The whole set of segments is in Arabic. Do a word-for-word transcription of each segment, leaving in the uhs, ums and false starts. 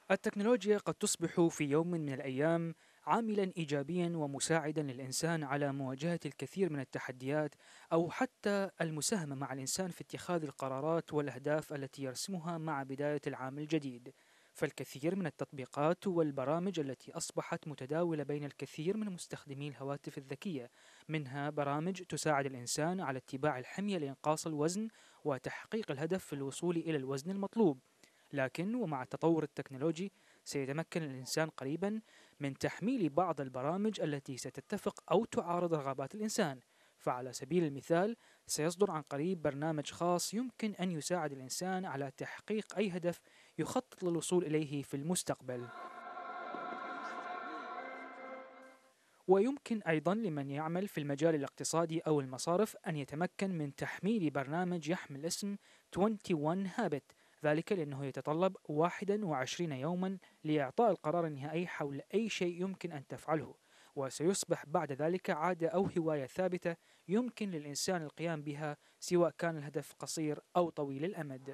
التكنولوجيا قد تصبح في يوم من الأيام عاملاً إيجابياً ومساعداً للإنسان على مواجهة الكثير من التحديات أو حتى المساهمة مع الإنسان في اتخاذ القرارات والأهداف التي يرسمها مع بداية العام الجديد. فالكثير من التطبيقات والبرامج التي أصبحت متداولة بين الكثير من مستخدمي الهواتف الذكية، منها برامج تساعد الإنسان على اتباع الحمية لإنقاص الوزن وتحقيق الهدف في الوصول إلى الوزن المطلوب. لكن ومع التطور التكنولوجي سيتمكن الإنسان قريبا من تحميل بعض البرامج التي ستتفق أو تعارض رغبات الإنسان. فعلى سبيل المثال سيصدر عن قريب برنامج خاص يمكن أن يساعد الإنسان على تحقيق أي هدف يخطط للوصول إليه في المستقبل. ويمكن أيضا لمن يعمل في المجال الاقتصادي أو المصارف أن يتمكن من تحميل برنامج يحمل اسم واحد وعشرين هابت، ذلك لأنه يتطلب واحد وعشرين يوما لإعطاء القرار النهائي حول أي شيء يمكن أن تفعله، وسيصبح بعد ذلك عادة أو هواية ثابتة يمكن للإنسان القيام بها سواء كان الهدف قصير أو طويل الأمد.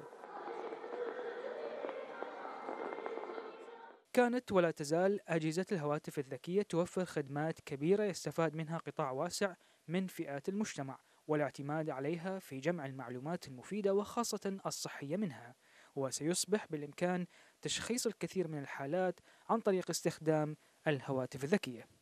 كانت ولا تزال أجهزة الهواتف الذكية توفر خدمات كبيرة يستفاد منها قطاع واسع من فئات المجتمع، والاعتماد عليها في جمع المعلومات المفيدة وخاصة الصحية منها. وسيصبح بالإمكان تشخيص الكثير من الحالات عن طريق استخدام الهواتف الذكية.